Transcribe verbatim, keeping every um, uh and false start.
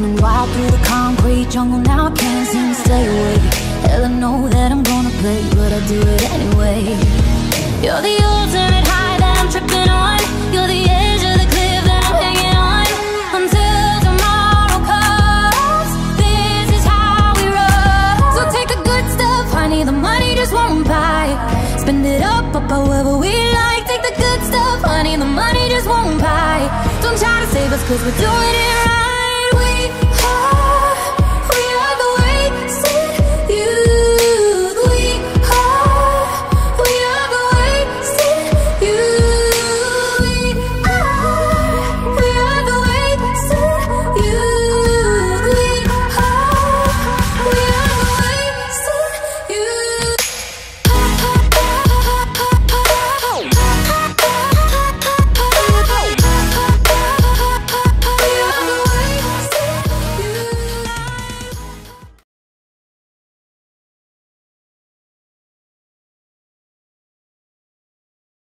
running wild through the concrete jungle, now I can't seem to stay away. Hell, I know that I'm gonna play, but I do it anyway. You're the ultimate high that I'm tripping on. You're the edge of the cliff that I'm hanging on. Until tomorrow comes, this is how we roll. So take the good stuff, honey, the money just won't buy. Spend it up, up however we like. Take the good stuff, honey, the money just won't buy. Don't try to save us, cause we're doing it right.